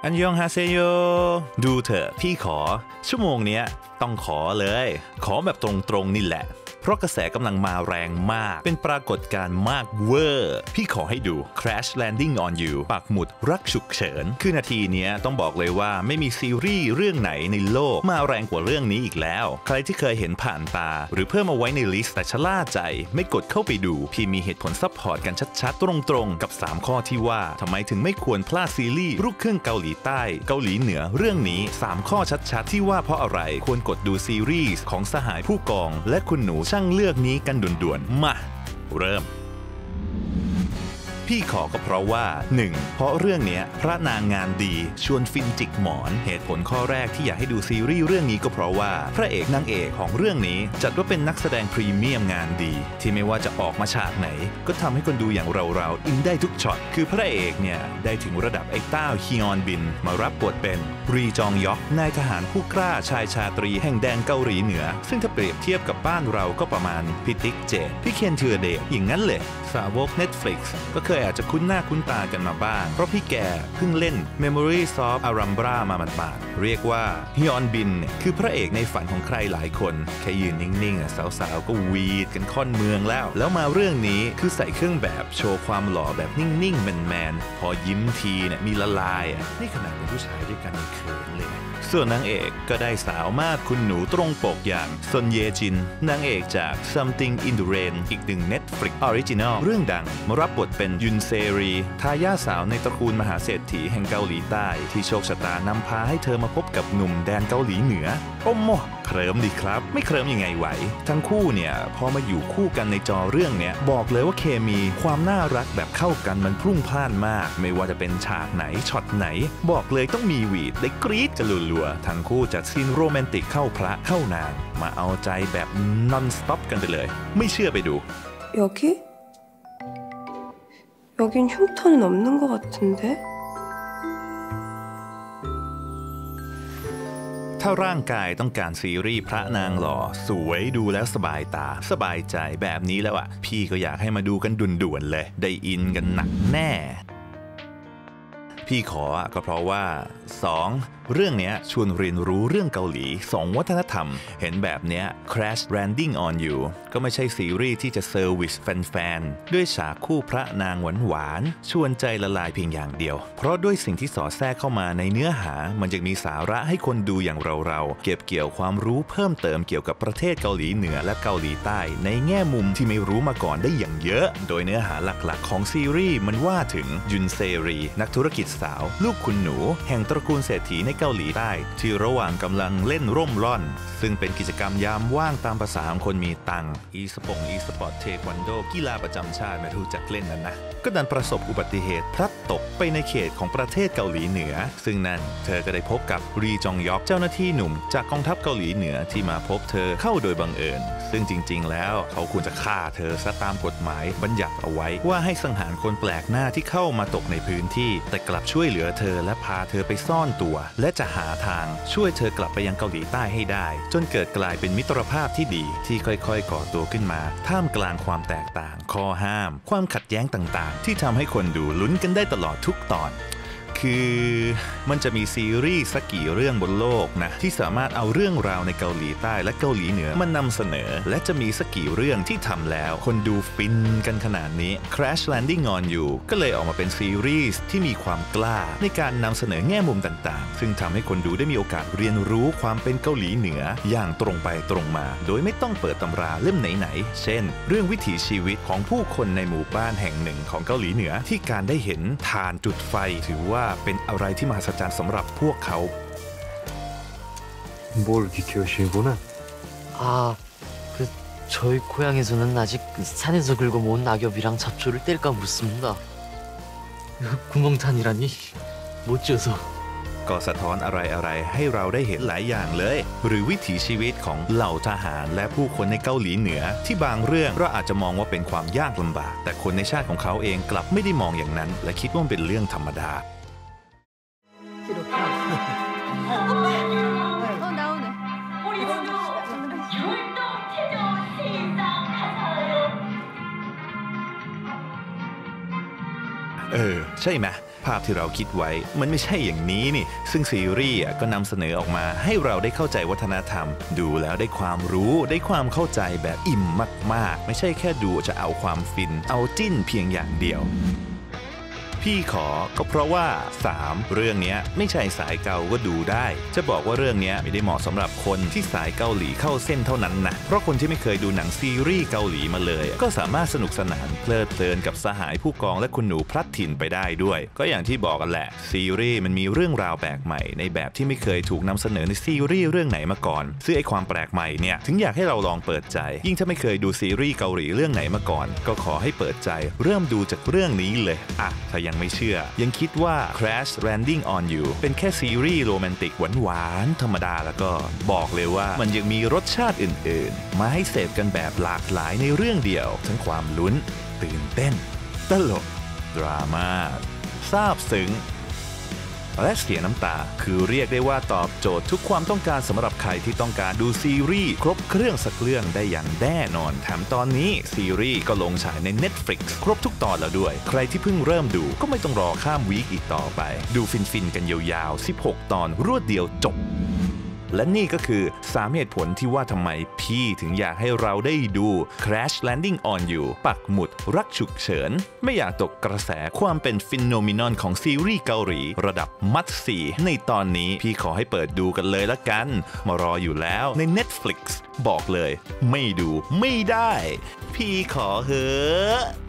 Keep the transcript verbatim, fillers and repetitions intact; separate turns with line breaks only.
อันยองฮาเซโยดูเถอะพี่ขอชั่วโมงเนี้ยต้องขอเลยขอแบบตรงๆนี่แหละเพราะกระแสกำลังมาแรงมากเป็นปรากฏการณ์มากเวอร์พี่ขอให้ดู Crash Landing on You ปักหมุดรักฉุกเฉินคือนาทีนี้ต้องบอกเลยว่าไม่มีซีรีส์เรื่องไหนในโลกมาแรงกว่าเรื่องนี้อีกแล้วใครที่เคยเห็นผ่านตาหรือเพิ่มเอาไว้ในลิสต์แต่ชะล่าใจไม่กดเข้าไปดูพี่มีเหตุผลซัพพอร์ตกันชัดๆตรงๆกับสามข้อที่ว่าทำไมถึงไม่ควรพลาดซีรีส์ลูกครึ่งเกาหลีใต้เกาหลีเหนือเรื่องนี้สามข้อชัดๆที่ว่าเพราะอะไรควรกดดูซีรีส์ของสหายผู้กองและคุณหนูช่างเลือกนี้กันด่วนๆมาเริ่มพี่ขอก็เพราะว่า หนึ่ง เพราะเรื่องนี้พระนางงานดีชวนฟินจิกหมอนเหตุผลข้อแรกที่อยากให้ดูซีรีส์เรื่องนี้ก็เพราะว่าพระเอกนางเอกของเรื่องนี้จัดว่าเป็นนักแสดงพรีเมียมงานดีที่ไม่ว่าจะออกมาฉากไหนก็ทำให้คนดูอย่างเราๆอินได้ทุกช็อตคือพระเอกเนี่ยได้ถึงระดับไอ้ต้าฮิยอนบินมารับบทเป็นรีจองยอกนายทหารผู้กล้าชายชาตรีแห่งแดนเกาหลีเหนือซึ่งถ้าเปรียบเทียบกับบ้านเราก็ประมาณพี่ติ๊กเจดพี่เคนเทือเดชอย่างนั้นเลยสาวก Netflix ก็เคยอาจจะคุ้นหน้าคุ้นตากันมาบ้างเพราะพี่แกเพิ่งเล่น Memories of Alhambra มาหมาดๆเรียกว่าฮิยอนบินเนี่ยคือพระเอกในฝันของใครหลายคนแค่ยืนนิ่งๆสาวๆก็วีดกันค่อนเมืองแล้วแล้วมาเรื่องนี้คือใส่เครื่องแบบโชว์ความหล่อแบบนิ่งๆแมนๆพอยิ้มทีเนี่ยมีละลายอ่ะนี่ขนาดเป็นผู้ชายด้วยกันในเขินเลยส่วนนางเอกก็ได้สาวมากคุณหนูตรงปกอย่างซอนเยจินนางเอกจาก Something in the Rain อีกหนึ่ง Netflix Original เรื่องดังมารับบทเป็นยุนเซรีทายาทสาวในตระกูลมหาเศรษฐีแห่งเกาหลีใต้ที่โชคชะตานำพาให้เธอมาพบกับหนุ่มแดนเกาหลีเหนือโอ้โมเคลิ้มดีครับไม่เคลิ้มยังไงไหวทั้งคู่เนี่ยพอมาอยู่คู่กันในจอเรื่องเนี้ยบอกเลยว่าเคมีความน่ารักแบบเข้ากันมันพรุ่งพล่านมากไม่ว่าจะเป็นฉากไหนช็อตไหนบอกเลยต้องมีหวีดได้กรี๊ดกันรัวๆทั้งคู่จัดซีนโรแมนติกเข้าพระเข้านางมาเอาใจแบบ non stop กันไปเลยไม่เชื่อไปดู
여기? 여긴 흉터는 없는 것 같은데?
ถ้าร่างกายต้องการซีรีส์พระนางหล่อสวยดูแล้วสบายตาสบายใจแบบนี้แล้วอ่ะพี่ก็อยากให้มาดูกันด่วนๆเลยได้อินกันหนักแน่พี่ขอก็เพราะว่า สอง เรื่องนี้ชวนเรียนรู้เรื่องเกาหลีสองวัฒนธรรมเห็นแบบนี้ Crash Landing on You ก็ไม่ใช่ซีรีส์ที่จะเซอร์วิสแฟนๆด้วยฉากคู่พระนางหวานๆชวนใจละลายเพียงอย่างเดียวเพราะด้วยสิ่งที่สอดแทรกเข้ามาในเนื้อหามันจะมีสาระให้คนดูอย่างเราๆเก็บเกี่ยวความรู้เพิ่มเติมเกี่ยวกับประเทศเกาหลีเหนือและเกาหลีใต้ในแง่มุมที่ไม่รู้มาก่อนได้อย่างเยอะโดยเนื้อหาหลักๆของซีรีส์มันว่าถึงยุนเซรีนักธุรกิจสาวลูกคุณหนูแห่งตระกูลเศรษฐีในเกาหลีใต้ที่ระหว่างกำลังเล่นร่มร่อนซึ่งเป็นกิจกรรมยามว่างตามภาษาของคนมีตังอีสปงอีสปอร์ตเทควันโดกีฬาประจำชาติไม่รู้จักเล่นนั่นนะก็ดันประสบอุบัติเหตุพลัดตกไปในเขตของประเทศเกาหลีเหนือซึ่งนั่นเธอก็ได้พบกับรีจองยอกเจ้าหน้าที่หนุ่มจากกองทัพเกาหลีเหนือที่มาพบเธอเข้าโดยบังเอิญซึ่งจริงๆแล้วเขาควรจะฆ่าเธอซะตามกฎหมายบัญญัติเอาไว้ว่าให้สังหารคนแปลกหน้าที่เข้ามาตกในพื้นที่แต่กลับช่วยเหลือเธอและพาเธอไปซ่อนตัวและจะหาทางช่วยเธอกลับไปยังเกาหลีใต้ให้ได้จนเกิดกลายเป็นมิตรภาพที่ดีที่ค่อยๆก่อตัวขึ้นมาท่ามกลางความแตกต่างข้อห้ามความขัดแย้งต่างๆที่ทำให้คนดูลุ้นกันได้ตลอดทุกตอนคือมันจะมีซีรีส์สักกี่เรื่องบนโลกนะที่สามารถเอาเรื่องราวในเกาหลีใต้และเกาหลีเหนือมานำเสนอและจะมีสักกี่เรื่องที่ทำแล้วคนดูฟินกันขนาดนี้ Crash Landing on You ก็เลยออกมาเป็นซีรีส์ที่มีความกล้าในการนำเสนอแง่มุมต่างๆซึ่งทำให้คนดูได้มีโอกาสเรียนรู้ความเป็นเกาหลีเหนืออย่างตรงไปตรงมาโดยไม่ต้องเปิดตำราเล่มไหนๆเช่นเรื่องวิถีชีวิตของผู้คนในหมู่บ้านแห่งหนึ่งของเกาหลีเหนือที่การได้เห็นถ่านจุดไฟถือว่าเป็นอะไรที่มหัศจรรย์สำหรับพวกเขา
뭘 기키우시구나.
아, 그 저희 고향에서는 아직 산에서 긁어 모은 낙엽이랑 잡초를 뗄까 묻습니다. 구멍탄이라니 못 지어서.
ก็สะท้อนอะไรๆให้เราได้เห็นหลายอย่างเลยหรือวิถีชีวิตของเหล่าทหารและผู้คนในเกาหลีเหนือที่บางเรื่องเราอาจจะมองว่าเป็นความยากลำบากแต่คนในชาติของเขาเองกลับไม่ได้มองอย่างนั้นและคิดว่าเป็นเรื่องธรรมดาเออใช่ไหมภาพที่เราคิดไว้มันไม่ใช่อย่างนี้นี่ซึ่งซีรีส์ก็นำเสนอออกมาให้เราได้เข้าใจวัฒนธรรมดูแล้วได้ความรู้ได้ความเข้าใจแบบอิ่มมากๆไม่ใช่แค่ดูจะเอาความฟินเอาจิ้นเพียงอย่างเดียวพี่ขอก็เพราะว่าสามเรื่องนี้ไม่ใช่สายเกาก็ดูได้จะบอกว่าเรื่องนี้ไม่ได้เหมาะสำหรับคนที่สายเกาหลีเข้าเส้นเท่านั้นนะเพราะคนที่ไม่เคยดูหนังซีรีส์เกาหลีมาเลยก็สามารถสนุกสนานเพลิดเพลินกับสหายผู้กองและคุณหนูพลัดถิ่นไปได้ด้วยก็อย่างที่บอกกันแหละซีรีส์มันมีเรื่องราวแปลกใหม่ในแบบที่ไม่เคยถูกนำเสนอในซีรีส์เรื่องไหนมาก่อนซึ่งไอความแปลกใหม่เนี่ยถึงอยากให้เราลองเปิดใจยิ่งถ้าไม่เคยดูซีรีส์เกาหลีเรื่องไหนมาก่อนก็ขอให้เปิดใจเริ่มดูจากเรื่องนี้เลยอ่ะถ้ายังไม่เชื่อยังคิดว่า Crash Landing on You เป็นแค่ซีรีส์โรแมนติกหวานๆธรรมดาแล้วก็บอกเลยว่ามันยังมีรสชาติอื่นๆมาให้เสพกันแบบหลากหลายในเรื่องเดียวทั้งความลุ้นตื่นเต้นตลกดราม่าซาบซึ้งและเสียน้ำตาคือเรียกได้ว่าตอบโจทย์ทุกความต้องการสำหรับใครที่ต้องการดูซีรีส์ครบเครื่องสักเรื่องได้อย่างแน่นอนแถมตอนนี้ซีรีส์ก็ลงฉายใน Netflix ครบทุกตอนแล้วด้วยใครที่เพิ่งเริ่มดูก็ไม่ต้องรอข้ามวีคอีกต่อไปดูฟินๆกันยาวๆสิบหกตอนรวดเดียวจบและนี่ก็คือสามเหตุผลที่ว่าทำไมพี่ถึงอยากให้เราได้ดู Crash Landing on You ปักหมุดรักฉุกเฉินไม่อยากตกกระแสความเป็นฟิโนมินอนของซีรีส์เกาหลีระดับมัดสีในตอนนี้พี่ขอให้เปิดดูกันเลยละกันมารออยู่แล้วใน Netflix บอกเลยไม่ดูไม่ได้พี่ขอเหอะ